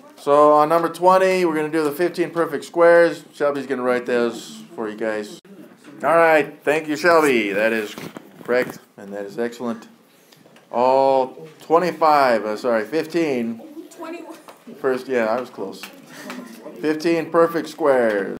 So on number 20, we're going to do the 15 perfect squares. Shelby's going to write those for you guys. All right. Thank you, Shelby. That is correct, and that is excellent. All 15. 21. First, yeah, I was close. 15 perfect squares.